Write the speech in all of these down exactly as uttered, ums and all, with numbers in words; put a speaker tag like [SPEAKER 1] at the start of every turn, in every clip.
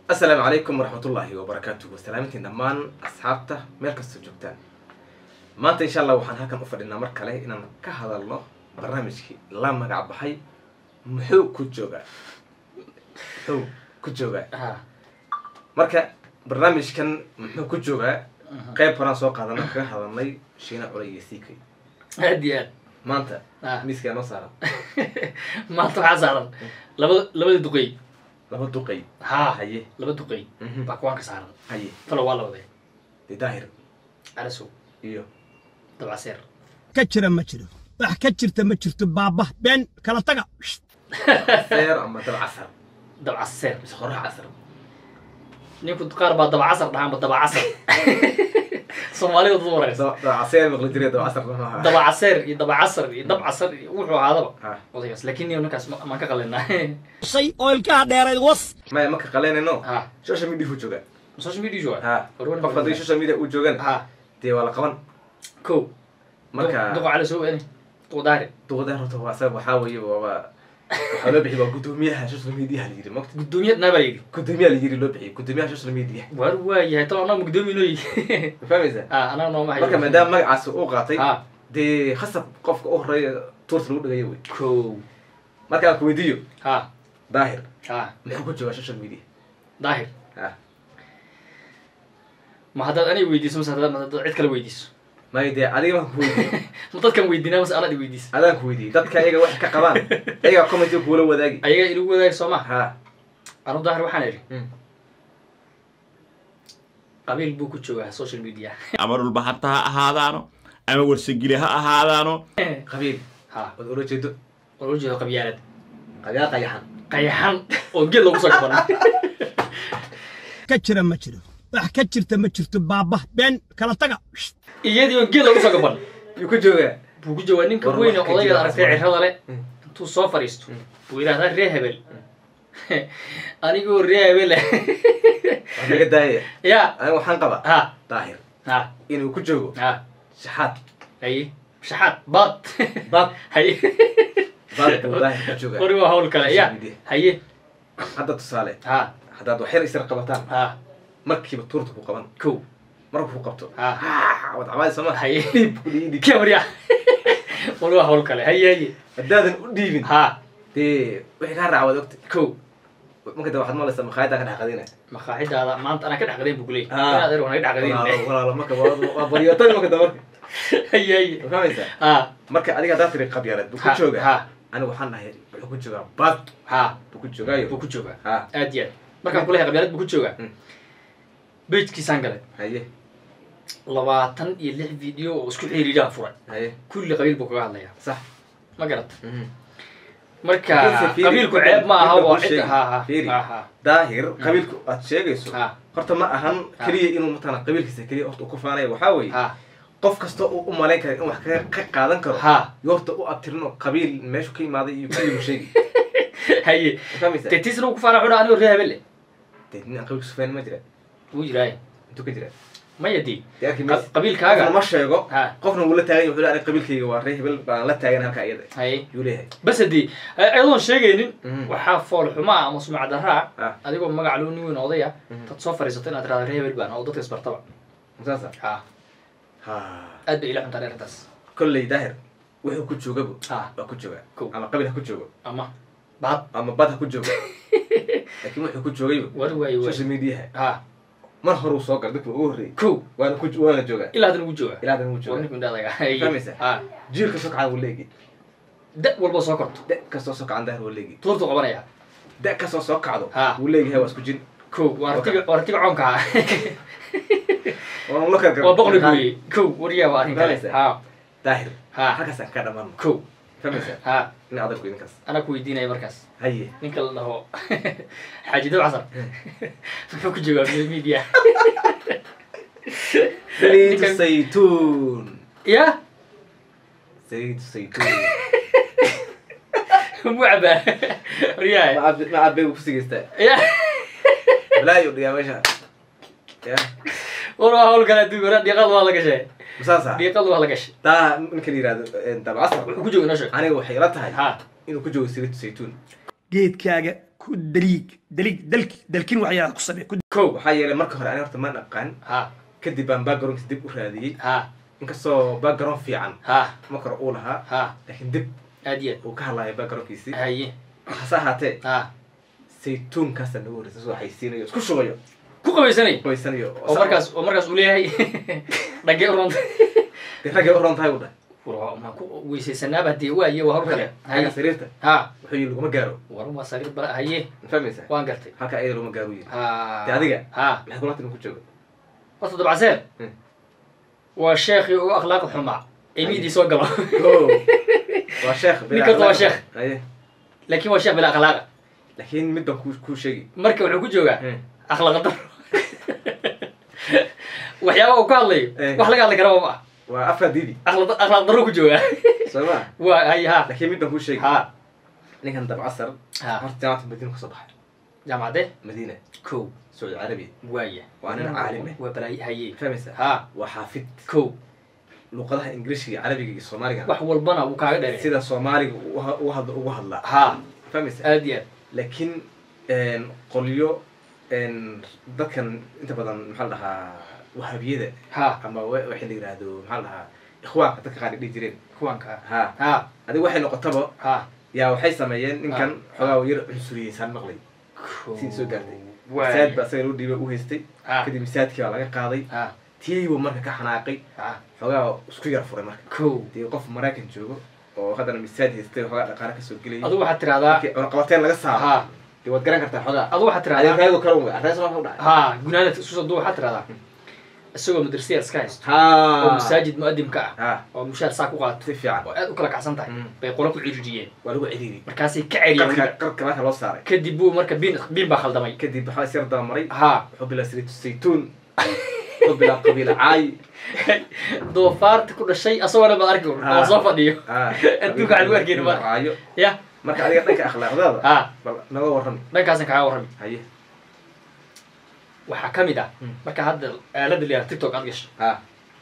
[SPEAKER 1] السلام عليكم ورحمة الله وبركاته وسلامتين دمان أصحابته مركز سجوكتان ما أنت إن شاء الله وحن هكذا أفضل إن مركز عليه إن كهذا الله برنامجي لا مقع بحي محو كجوجا محو كجوجا مركز برنامج كان محو كجوجا قيب فرنسا قادنا كهذا الله شينا علي سيكي
[SPEAKER 2] هديات
[SPEAKER 1] ما أنت ميسك أنا صار
[SPEAKER 2] ما أنت حزارن لبد لبد دقي
[SPEAKER 1] لبد دقي
[SPEAKER 2] ها
[SPEAKER 1] هيه
[SPEAKER 2] لبد دقي باكوان كسارن
[SPEAKER 1] هيه
[SPEAKER 2] فلو والله وده
[SPEAKER 1] داهر
[SPEAKER 2] على سو
[SPEAKER 1] إيوه
[SPEAKER 2] تبع سير
[SPEAKER 3] كتر ما تشرب راح كترت ما تشرت بابا بين كلا تقع
[SPEAKER 1] سير أما تبع عصر
[SPEAKER 2] تبع السير
[SPEAKER 1] بس خروح عصر
[SPEAKER 2] نيكو تقارب تبع عصر نعم تبع عصر صومالي وضورة
[SPEAKER 1] تبع عصير مغلطيري تبع عصر
[SPEAKER 2] تبع عصير تبع عصر تبع عصر وحو هذا
[SPEAKER 1] ها
[SPEAKER 2] وضي بس لكن يوم نكاس ما كقلنا
[SPEAKER 3] شيء أول كهدير الوص
[SPEAKER 1] ما ما كقلنا إنه
[SPEAKER 2] ها
[SPEAKER 1] شو شو ميدي فوجوجا
[SPEAKER 2] سوشيال ميديا جوا
[SPEAKER 1] ها
[SPEAKER 2] روان
[SPEAKER 1] فقط شو شو ميدي فوجوجا
[SPEAKER 2] ها
[SPEAKER 1] تي ولا قبل
[SPEAKER 2] كو
[SPEAKER 1] مركا
[SPEAKER 2] دقوا على سوق يعني توداري
[SPEAKER 1] تغدر تبع عصير وحاوي وبا وحلو بحي وقدوميها شو شو ميدي هاليري مكت
[SPEAKER 2] قدومية نبالي
[SPEAKER 1] قدوميها اللي يجري لو بحي قدوميها شو شو ميدي
[SPEAKER 2] وارواي طبعا أنا مقدومي نوي
[SPEAKER 1] فاهم إذا
[SPEAKER 2] اه أنا نوم
[SPEAKER 1] مركا ما دام مقع سوق قاطي
[SPEAKER 2] ها
[SPEAKER 1] دي خاصة قف أخرى تورس لود جايوي
[SPEAKER 2] كو
[SPEAKER 1] مركا كويديو
[SPEAKER 2] ها
[SPEAKER 1] ظاهر
[SPEAKER 2] ها
[SPEAKER 1] محو كجوا شو شو ميدي
[SPEAKER 2] ظاهر
[SPEAKER 1] ها
[SPEAKER 2] ما هذا أنا ويديس مس هذا ما هذا عد كلا ويديس
[SPEAKER 1] ما يدي علي ما كويدي
[SPEAKER 2] ما تذكر ويدينا بس أنا دي ويديس
[SPEAKER 1] هذا كويدي تذكر أيها واحد كقبان أيها كومنتي وقولوا وذاقي
[SPEAKER 2] أيها إلو ذاك سما
[SPEAKER 1] ها
[SPEAKER 2] أنا ظاهر وحناري
[SPEAKER 1] مم.
[SPEAKER 2] قبيل بوكو تشوها السوشيال ميديا
[SPEAKER 4] أمر البحث هذانو أنا ورسجلها هذانو
[SPEAKER 1] قبيل
[SPEAKER 2] ها
[SPEAKER 1] وتقولوا جدو
[SPEAKER 2] ورجع قبيلات
[SPEAKER 1] قبيل قيحان
[SPEAKER 2] قيحان وقل له وصل كبرنا
[SPEAKER 3] كتر ما تشرب راح كترت ما تشرت بابا بين كلا تقع
[SPEAKER 2] إيادي وقل له وصل كبرنا
[SPEAKER 1] يكون جوا
[SPEAKER 2] بوكو جوانين كوين قضية أرتاع هذا لا تو سافر يستو وإلى هذا ريهبل أنا يقول ريهبل
[SPEAKER 1] أنا قد داية
[SPEAKER 2] يا
[SPEAKER 1] أنا وحن قبا
[SPEAKER 2] ها
[SPEAKER 1] طاهر
[SPEAKER 2] ها
[SPEAKER 1] إنه يكون جوا
[SPEAKER 2] ها
[SPEAKER 1] شحات
[SPEAKER 2] هي شحات بط
[SPEAKER 1] بط
[SPEAKER 2] هي
[SPEAKER 1] بط وطاهر جوا
[SPEAKER 2] وروا هول كلا يا هي
[SPEAKER 1] هذا تصالح
[SPEAKER 2] ها
[SPEAKER 1] هذا دوحير يصير قبتان
[SPEAKER 2] ها
[SPEAKER 1] مركب التورت بو قبان
[SPEAKER 2] كو
[SPEAKER 1] مركب بو قبته
[SPEAKER 2] ها
[SPEAKER 1] ها وضعواي سما
[SPEAKER 2] هي
[SPEAKER 1] بولي دي
[SPEAKER 2] كاميرا وروا هول كلا هي هي
[SPEAKER 1] الدادن وديفين
[SPEAKER 2] ها
[SPEAKER 1] دي وحي كان رعوة وقت
[SPEAKER 2] كو
[SPEAKER 1] ممكن ده واحد ما لسه مخايدة كان حقدينه
[SPEAKER 2] مقاعد هذا ما أنت أنا كده حقدين بقولي
[SPEAKER 1] آه.
[SPEAKER 2] أنا أدري وأنا كده حقدين
[SPEAKER 1] ولا ولا ما كان بريوتين ما كان دمر
[SPEAKER 2] هي هي
[SPEAKER 1] فاهم إذا
[SPEAKER 2] ها
[SPEAKER 1] marka adiga daa tiri qabyaalad buu ku
[SPEAKER 2] Ha,
[SPEAKER 1] joogaa
[SPEAKER 2] ha.
[SPEAKER 1] anigu waxaan nahay wuxuu ku joogaa bad
[SPEAKER 2] ها
[SPEAKER 1] buu ku joogaayo
[SPEAKER 2] buu ku joogaa
[SPEAKER 1] ha
[SPEAKER 2] aad iyo aad markaan kulahay qabyaalad buu ku joogaa
[SPEAKER 1] Mm.
[SPEAKER 2] bejkiisaan galay
[SPEAKER 1] haye
[SPEAKER 2] labaatan iyo lix video oo isku xiriiraan furay
[SPEAKER 1] haye
[SPEAKER 2] kulli qabiil buu kaga hadlayaa
[SPEAKER 1] sax
[SPEAKER 2] ma garat
[SPEAKER 1] Mhm.
[SPEAKER 2] marka
[SPEAKER 1] Laakiinse fiiri,
[SPEAKER 2] qabiilku
[SPEAKER 1] midda-
[SPEAKER 2] ceeb ma aha
[SPEAKER 1] midda
[SPEAKER 2] waa
[SPEAKER 1] kuu
[SPEAKER 2] cid
[SPEAKER 1] sheegi.
[SPEAKER 2] ha ha
[SPEAKER 1] Fiiri.
[SPEAKER 2] ha ha
[SPEAKER 1] daahir qabiilku aad sheegayso
[SPEAKER 2] ha
[SPEAKER 1] horta ma ahan
[SPEAKER 2] Ha.
[SPEAKER 1] keliya inuu matana qabiilkiisa keliya horta uu ku faanayo waxaa weeye
[SPEAKER 2] ha
[SPEAKER 1] qof kasta uu u malayn kara in wax ka ka qaadan karo
[SPEAKER 2] ha
[SPEAKER 1] iyo horta u abtirin oo qabiil meeshu ka imaaday iyo kulli uu sheegi
[SPEAKER 2] haye
[SPEAKER 1] fahmaysaa
[SPEAKER 2] teetiisna uu ku faana xudha anigoo ree hebel
[SPEAKER 1] dee nin aan qabiilkiisu fahmin ma jira
[SPEAKER 2] wuu jiraay
[SPEAKER 1] intuu ka jira
[SPEAKER 2] ma yadii
[SPEAKER 1] dee arki maysa
[SPEAKER 2] qabiilkaaga
[SPEAKER 1] qofna ma sheego
[SPEAKER 2] ha
[SPEAKER 1] qofna wuu la taagan yahay wuxuu leeyahay qabiilkayga waa ree hebel baan la taagan halka iyada
[SPEAKER 2] haye
[SPEAKER 1] yuu leeyahay
[SPEAKER 2] bas haddii ayadoon sheegaynin
[SPEAKER 1] Mhm.
[SPEAKER 2] waxaa fool xumaa ama sumcad daraa
[SPEAKER 1] Ah.
[SPEAKER 2] adigoo magac loo nin weyn odaya
[SPEAKER 1] Mhm.
[SPEAKER 2] tad soo fadhiisato inaad tirahdo ree hebel baan oo dadka isbartaba
[SPEAKER 1] saasa
[SPEAKER 2] ha
[SPEAKER 1] ha
[SPEAKER 2] aad bay ila xuntaan arrintaas
[SPEAKER 1] kolley daahir wuxuu ku joogaba
[SPEAKER 2] ha
[SPEAKER 1] waa ku joogaa
[SPEAKER 2] Kow.
[SPEAKER 1] ama qabiil ha ku joogo
[SPEAKER 2] ama baad
[SPEAKER 1] ama bad ha ku joogo laakiin wuxuu ku joogayba
[SPEAKER 2] war waaye waay
[SPEAKER 1] social mediaha
[SPEAKER 2] ha
[SPEAKER 1] mar horuu soo gal dadka ugu horreeyay
[SPEAKER 2] kow
[SPEAKER 1] waana ku waana joogaa
[SPEAKER 2] ilaa hadda ugu jooga
[SPEAKER 1] ilaa hadan wuu
[SPEAKER 2] waa
[SPEAKER 1] joogaa
[SPEAKER 2] ninku indhaadaga
[SPEAKER 1] Fahmaysaa?
[SPEAKER 2] ha
[SPEAKER 1] jiilka soo kacada wuu leegi
[SPEAKER 2] da walba soo korto
[SPEAKER 1] da kastoo soo kacan daahir wuu leegi
[SPEAKER 2] tuurtu qabanaya
[SPEAKER 1] da kastoo soo kacdo
[SPEAKER 2] Ha.
[SPEAKER 1] wuu leeyahay waa isku jin
[SPEAKER 2] kow waa artiga waa artiga coonka ah
[SPEAKER 1] waa la kala
[SPEAKER 2] waa boqli gooyey kow wariyaa waa arrin kale
[SPEAKER 1] Fahmaysaa?
[SPEAKER 2] ha
[SPEAKER 1] daahir
[SPEAKER 2] ha
[SPEAKER 1] halkaasaan ka dhammaano
[SPEAKER 2] kow
[SPEAKER 1] fahmaysaa
[SPEAKER 2] ha
[SPEAKER 1] in adalku idinkaas
[SPEAKER 2] anaa ku weydiinaya markaas
[SPEAKER 1] haye
[SPEAKER 2] ninka la dhaho xaaji dab casar muxuu ku joogaa social media
[SPEAKER 1] saliid
[SPEAKER 2] Ninkan-
[SPEAKER 1] saytuun
[SPEAKER 2] ya
[SPEAKER 1] saliid saytuun
[SPEAKER 2] muu cabaa waryahay
[SPEAKER 1] ma ab ma abeegu ku sigaystaa
[SPEAKER 2] ya
[SPEAKER 1] balaayo dhigaa meesha ya
[SPEAKER 2] war waa hawl kale adduunka hore dhiiqad waa la gashay
[SPEAKER 1] مساسا
[SPEAKER 2] دقيقة ولا قش
[SPEAKER 1] تا ممكن يراد انت بعصر
[SPEAKER 2] كوجو نشك
[SPEAKER 1] انا وحي لا تهي
[SPEAKER 2] ها
[SPEAKER 1] انه كجو سيرت زيتون
[SPEAKER 3] geedkaaga ku ku daliig daliig dalki dalkin waxyaalaha ku samee ku
[SPEAKER 2] kow
[SPEAKER 1] waxaa yeelay marka hore ani horta ma aqaan
[SPEAKER 2] ha
[SPEAKER 1] kadib baan backgroundkiisa dib u raadiyey
[SPEAKER 2] ha
[SPEAKER 1] inkastoo background fiican
[SPEAKER 2] ha
[SPEAKER 1] marka hore uu lahaa
[SPEAKER 2] ha
[SPEAKER 1] laakiin dib
[SPEAKER 2] aad iyo
[SPEAKER 1] uu ka hadlayo backgroundkiisii
[SPEAKER 2] haye
[SPEAKER 1] hase ahaatee
[SPEAKER 2] ha
[SPEAKER 1] saytuunkaasa nagu horeysa soo xaysiinayo isku shubayo
[SPEAKER 2] ku qabaysanay
[SPEAKER 1] qoysanayo
[SPEAKER 2] oo markaas oo markaas uu leeyahay dhagee u runta
[SPEAKER 1] dee raggay u ron tahay u dhah
[SPEAKER 2] war ma ku weysaysanaba hadii waaye waa hor kale
[SPEAKER 1] haga sariirta
[SPEAKER 2] ha
[SPEAKER 1] wuxuu yii laguma gaaro
[SPEAKER 2] war waa sariir bala haye
[SPEAKER 1] ma fahmaysaa
[SPEAKER 2] waan gartay
[SPEAKER 1] halka ayada laguma gaaro yii
[SPEAKER 2] ha
[SPEAKER 1] dee adiga
[SPEAKER 2] ha
[SPEAKER 1] maxay kula timi ku jooga
[SPEAKER 2] horta dabacseer
[SPEAKER 1] Hmm.
[SPEAKER 2] waa sheekhi ugu akhlaaq xumaa imidii soo galo
[SPEAKER 1] Oh. waa sheekh bila
[SPEAKER 2] Ninka waa
[SPEAKER 1] akhlaaq.
[SPEAKER 2] sheekh.
[SPEAKER 1] Aye.
[SPEAKER 2] laakiin waa sheekh bila akhlaaqa
[SPEAKER 1] laakiin mid baan kuu kuu sheegi
[SPEAKER 2] marka wuxuu ku joogaa
[SPEAKER 1] Hmm.
[SPEAKER 2] akhlaaq daro waxyaaba uu ka hadlayo
[SPEAKER 1] Eh.
[SPEAKER 2] wax laga hadli karaa ma ah
[SPEAKER 1] waa afar didi
[SPEAKER 2] akhlaaq akhlaaq daro ku joogaa
[SPEAKER 1] soo ma
[SPEAKER 2] waa hay ha
[SPEAKER 1] laakiin mid baan kuu sheegi
[SPEAKER 2] ha
[SPEAKER 1] ninkan dabcasar
[SPEAKER 2] ha
[SPEAKER 1] horta jaamacata madiina kasoo baxay
[SPEAKER 2] jaamacade
[SPEAKER 1] madiina
[SPEAKER 2] kow
[SPEAKER 1] sacuudi carabiya
[SPEAKER 2] waaya
[SPEAKER 1] Waa nin caalim eh.
[SPEAKER 2] waa balaayi haye
[SPEAKER 1] fahmaysaa
[SPEAKER 2] ha
[SPEAKER 1] waa xaafid
[SPEAKER 2] kow
[SPEAKER 1] luqadaha ingiriishka iyo carabiga iyo soomaaliga
[SPEAKER 2] wax walbana wuu kaaga dheeray
[SPEAKER 1] sida soomaaliga u ha- u hadla ugu hadlaa
[SPEAKER 2] ha
[SPEAKER 1] fahmaysaa
[SPEAKER 2] aad iyo aad
[SPEAKER 1] laakiin een, qolyo een, dadkan inta badan maxaa la dhahaa wahabiyada
[SPEAKER 2] ha
[SPEAKER 1] ama wa- waxay la yidhaahdo maxaa la dhahaa ikhwaanka dadka qaar ay dhihi jireen
[SPEAKER 2] kuwanka
[SPEAKER 1] ha
[SPEAKER 2] ha
[SPEAKER 1] adiga waxay noqotaba
[SPEAKER 2] ha
[SPEAKER 1] yaa waxay sameeyeen ninkan xoogaa yar cunsuriyeysaan maqlay sidii soo gaartay misaad baa isaga loo dhiibay u haystay
[SPEAKER 2] ha
[SPEAKER 1] kadib misaadkii baa laga qaaday
[SPEAKER 2] ha
[SPEAKER 1] tiibuu marka ka xanaaqay
[SPEAKER 2] ha
[SPEAKER 1] xoogaa isku yar furay marka
[SPEAKER 2] kow
[SPEAKER 1] dee qof maraykan joogo oo haddana misaad haystay xoogaa dhaqaale kasoo gelayay
[SPEAKER 2] adu waxaad tiraahdaa
[SPEAKER 1] markii cunaqabateen laga saaro
[SPEAKER 2] ha
[SPEAKER 1] dee waad garan kartaa xoogaa
[SPEAKER 2] adu waxaad tiraahdaa
[SPEAKER 1] adeerkaagu kala wey arrees waa u dhacay
[SPEAKER 2] ha gunaanad isu adu waxaad tiraahdaa isagoo madrasiya iska haysto oo
[SPEAKER 1] ha
[SPEAKER 2] masaajid mu'adimka ah
[SPEAKER 1] ha
[SPEAKER 2] oo mushaar saa ku qaato
[SPEAKER 1] si fiican
[SPEAKER 2] oo aad u kala kacsan tahay
[SPEAKER 1] Mm.
[SPEAKER 2] bay qolo ku ciririyeen
[SPEAKER 1] waa lagu celiiri
[SPEAKER 2] markaasay ka celiyeen
[SPEAKER 1] qarka qarka marka loo saaray
[SPEAKER 2] kadib buu marka biin biin baa khaldamay
[SPEAKER 1] kadib waxaa is yar dabamaray
[SPEAKER 2] ha
[SPEAKER 1] wuxuu bilaa saliid saytuun wuxuu bilaa qabiila caay
[SPEAKER 2] doofaarta ku dhashay asagoona baad arki
[SPEAKER 1] Ha.
[SPEAKER 2] oo soo fadhiyo
[SPEAKER 1] ha
[SPEAKER 2] Adduunka waxaa lagu arkayni mar.
[SPEAKER 1] caayo
[SPEAKER 2] ya
[SPEAKER 1] marka adiga dhanka akhlaaqdaada
[SPEAKER 2] ha
[SPEAKER 1] bal naga warrami
[SPEAKER 2] dhankaasan kaaga warrami
[SPEAKER 1] haye
[SPEAKER 2] waxaa ka mid ah
[SPEAKER 1] Mm.
[SPEAKER 2] marka hadda aalada la yihahdo tiktok aad gasho
[SPEAKER 1] ha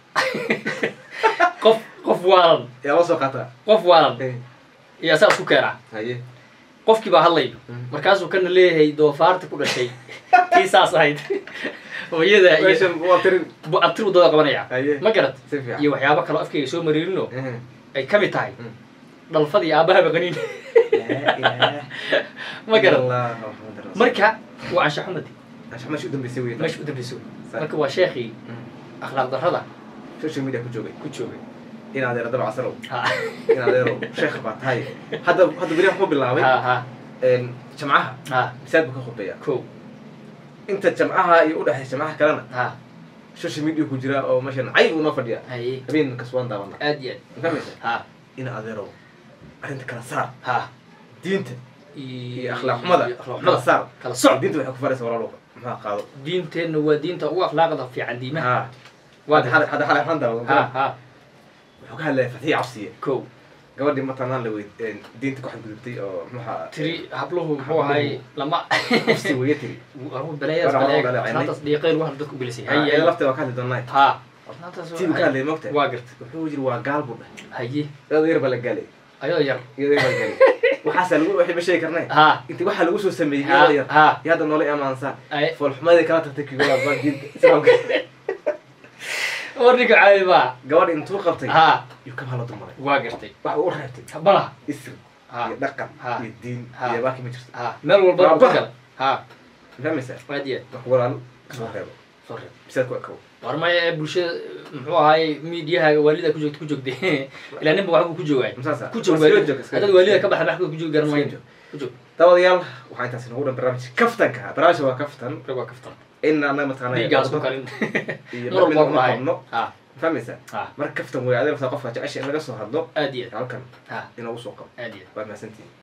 [SPEAKER 2] qof qof waalan
[SPEAKER 1] yaa loo soo qaataa
[SPEAKER 2] qof waalan
[SPEAKER 1] Eh,
[SPEAKER 2] iyo asaa isku keenaa
[SPEAKER 1] haye
[SPEAKER 2] qofkii baa hadlayo
[SPEAKER 1] Mm.
[SPEAKER 2] markaasuu kana leeyahay doofaarta ku dhashay tii saas ahayd hooyada iyo
[SPEAKER 1] meeshan waa tirin
[SPEAKER 2] bu- abtir wadada qabanaya
[SPEAKER 1] haye
[SPEAKER 2] ma garat
[SPEAKER 1] si fiican
[SPEAKER 2] iyo waxyaabo kaloo afkayga soo mariirino
[SPEAKER 1] Eh,
[SPEAKER 2] ay ka mid tahay
[SPEAKER 1] Mm.
[SPEAKER 2] dhalfadii aabahaba qaniin
[SPEAKER 1] laa ilaaha
[SPEAKER 2] ma garat
[SPEAKER 1] illallah Muhammad rasuul.
[SPEAKER 2] marka waa ansha xumadi
[SPEAKER 1] Anshax meesha u dambeysay wey
[SPEAKER 2] meesha u dambeyso
[SPEAKER 1] Sa-
[SPEAKER 2] marka waa sheekhii
[SPEAKER 1] Mm.
[SPEAKER 2] akhlaaq darrada
[SPEAKER 1] social media ku joogay
[SPEAKER 2] ku joogay
[SPEAKER 1] in adeer daba casarow
[SPEAKER 2] ha
[SPEAKER 1] in adeerow sheekh baa tahay hadda hadda beri waxuu bilaabay
[SPEAKER 2] ha ha
[SPEAKER 1] een, jamcaha
[SPEAKER 2] ha
[SPEAKER 1] misaad buu ka khudbeeya
[SPEAKER 2] kow
[SPEAKER 1] inta jamcaha iyo udhexay jamcaha kalena
[SPEAKER 2] ha
[SPEAKER 1] social media ku jira oo meeshan cayb uu noo fadhiya
[SPEAKER 2] haye
[SPEAKER 1] habeen kaswaan daawada
[SPEAKER 2] aad iyo
[SPEAKER 1] ma fahmaysa
[SPEAKER 2] aad ha
[SPEAKER 1] in adeerow arrinta kala saar
[SPEAKER 2] ha
[SPEAKER 1] diinta
[SPEAKER 2] iyo
[SPEAKER 1] iyo akhlaaq xumada
[SPEAKER 2] akhlaaq
[SPEAKER 1] kala saar
[SPEAKER 2] kala soc
[SPEAKER 1] diinta waxay ku faraysa walaalow maxaa qaado
[SPEAKER 2] diinteenna waa diinta ugu akhlaaqda fiican diimaha
[SPEAKER 1] ha
[SPEAKER 2] waa
[SPEAKER 1] hadda xalay hadda xalay waxaan
[SPEAKER 2] ha
[SPEAKER 1] daawada
[SPEAKER 2] ha
[SPEAKER 1] wuxuu ka hadlaya fatiya cabsiye
[SPEAKER 2] kow
[SPEAKER 1] gabadhii matanaan la weyd een, diinta ku xadgudubtay oo maxaa
[SPEAKER 2] tiri habluhu muxuu ahay lama
[SPEAKER 1] qofsi weeye tiri
[SPEAKER 2] aru balayaas
[SPEAKER 1] War, war,
[SPEAKER 2] balayaas
[SPEAKER 1] war, war,
[SPEAKER 2] naantaas dhiiqayl waxaan dadku gelisay
[SPEAKER 1] iyada
[SPEAKER 2] haye
[SPEAKER 1] lafteeda waa ka hadli doonaa
[SPEAKER 2] ha naantaas
[SPEAKER 1] tii uu ka hadlayay moogta
[SPEAKER 2] waa garta
[SPEAKER 1] wuxuu yiri waa gaal buu dhahay
[SPEAKER 2] haye
[SPEAKER 1] iyadoo yar baa la gaalay
[SPEAKER 2] ayadoo yar
[SPEAKER 1] iyadoo yar baa la gaalay waxaasaa lagu waxay ma sheegi karnay
[SPEAKER 2] ha
[SPEAKER 1] inti waxaa lagu soo sameeyey
[SPEAKER 2] ha
[SPEAKER 1] iyadoo yar
[SPEAKER 2] ha
[SPEAKER 1] iyo hadda noola amaansaa
[SPEAKER 2] ay
[SPEAKER 1] foolxumadii kala tagtay kigola baa diinta islaamka
[SPEAKER 2] warninka caadi baa
[SPEAKER 1] gabadh intuu qabtay
[SPEAKER 2] ha
[SPEAKER 1] iyo kabaa la dulmaray
[SPEAKER 2] waa gartay
[SPEAKER 1] waxa uu u reebtay
[SPEAKER 2] malaha
[SPEAKER 1] isri
[SPEAKER 2] ha
[SPEAKER 1] iyo dhaqan
[SPEAKER 2] Ha.
[SPEAKER 1] iyo diin
[SPEAKER 2] Ha.
[SPEAKER 1] iyo baaki ma jirto
[SPEAKER 2] ha meel walba
[SPEAKER 1] Waa
[SPEAKER 2] ku
[SPEAKER 1] baha.
[SPEAKER 2] kala ha
[SPEAKER 1] ma fahmaysaa
[SPEAKER 2] aad iyo
[SPEAKER 1] marka walaalo kasoo reebo
[SPEAKER 2] soo reeb
[SPEAKER 1] bisaad ku ekow
[SPEAKER 2] warmay bulshada muxuu ahaay miidiyaha waalida ku joogta ku joogtay ilaa ninba waxbuu ku joogaay
[SPEAKER 1] masaasa
[SPEAKER 2] ku joog
[SPEAKER 1] Iska joog, iska
[SPEAKER 2] haddaad
[SPEAKER 1] joog.
[SPEAKER 2] waalida ka baxa maxbuu ku joogi garan
[SPEAKER 1] Iska
[SPEAKER 2] maayo
[SPEAKER 1] joog.
[SPEAKER 2] ku joog
[SPEAKER 1] dabadayaal waxaa intaas inoogu dhan barnaamijka kaftanka barnaamijka waa kaftan
[SPEAKER 2] rag waa kaftan
[SPEAKER 1] in annaga mataqaanaa
[SPEAKER 2] dhiiggaas ku kalin
[SPEAKER 1] iyo
[SPEAKER 2] mar walba
[SPEAKER 1] ma
[SPEAKER 2] ku haay
[SPEAKER 1] qabno
[SPEAKER 2] ha
[SPEAKER 1] ma fahmaysaa
[SPEAKER 2] ha
[SPEAKER 1] marka kaftan wey adeer qofka jecesha in laga soo hadlo
[SPEAKER 2] aad iyo
[SPEAKER 1] halkan
[SPEAKER 2] ha
[SPEAKER 1] inoogu soo qabo
[SPEAKER 2] aad iyo
[SPEAKER 1] waa mahadsantihin